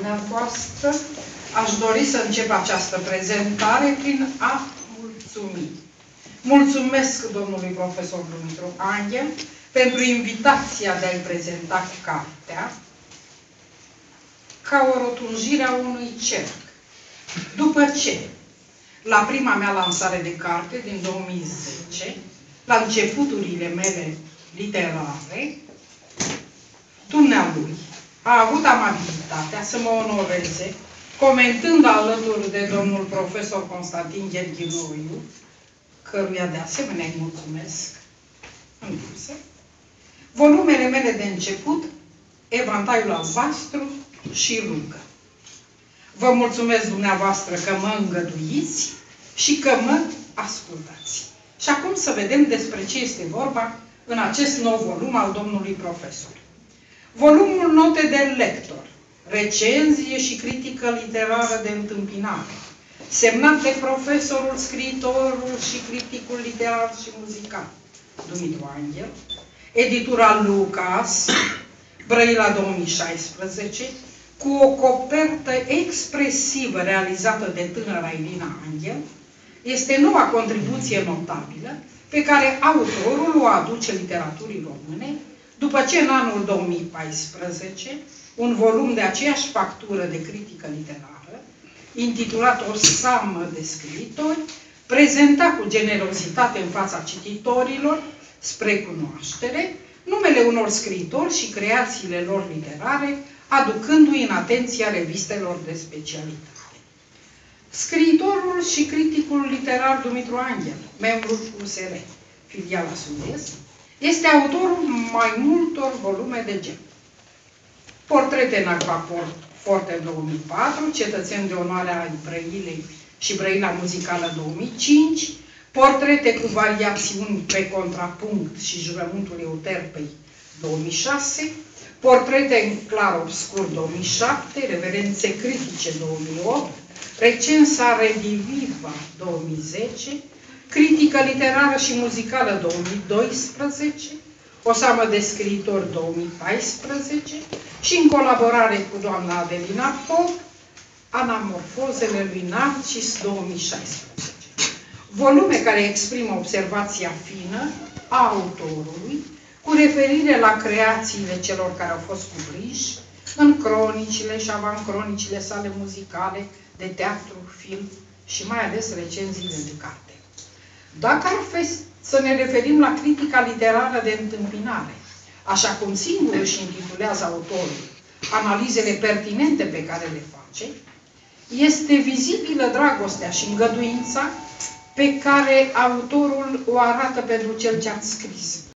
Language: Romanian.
dumneavoastră. Aș dori să încep această prezentare prin a mulțumi. Mulțumesc domnului profesor Dumitru Anghel pentru invitația de a-i prezenta cartea ca o rotunjire a unui cerc. După ce, la prima mea lansare de carte din 2010, la începuturile mele literare, dumnealui a avut amabilitatea să mă onoreze comentând alături de domnul profesor Constantin Gherghiloiu, căruia de asemenea îi mulțumesc în bursă, volumele mele de început, Evantaiul albastru și Rugă. Vă mulțumesc dumneavoastră că mă îngăduiți și că mă ascultați. Și acum să vedem despre ce este vorba în acest nou volum al domnului profesor. Volumul Note de lector, recenzie și critică literară de întâmpinare, semnat de profesorul, scriitorul și criticul literar și muzical, Dumitru Anghel, editura Lucas, Brăila 2016, cu o copertă expresivă realizată de tânăra Irina Anghel, este noua contribuție notabilă pe care autorul o aduce literaturii române, după ce în anul 2014, un volum de aceeași factură de critică literară, intitulat O seamă de scriitori, prezenta cu generozitate în fața cititorilor, spre cunoaștere, numele unor scriitori și creațiile lor literare, aducându-i în atenția revistelor de specialitate. Scriitorul și criticul literar Dumitru Anghel, membru USR, filiala Sud-Est, este autorul mai multor volume de gen. Portrete în acvaport Forte 2004, Cetățeni de onoare ai Brăilei și Brăila muzicală 2005, Portrete cu variațiuni pe contrapunct și Jurământul Euterpei 2006, Portrete în clar-obscur 2007, Reverențe critice 2008, Recensa Rediviva 2010, Critică literară și muzicală 2012, O seamă de scriitori 2014 și în colaborare cu doamna Adelina Pop, Anamorfozele lui Narcis 2016. Volume care exprimă observația fină a autorului cu referire la creațiile celor care au fost cuprinși în cronicile și avancronicile sale muzicale, de teatru, film și mai ales recenziile de carte. Dacă ar fi să ne referim la critica literară de întâmpinare, așa cum singur își intitulează autorul, analizele pertinente pe care le face, este vizibilă dragostea și îngăduința pe care autorul o arată pentru cel ce a scris.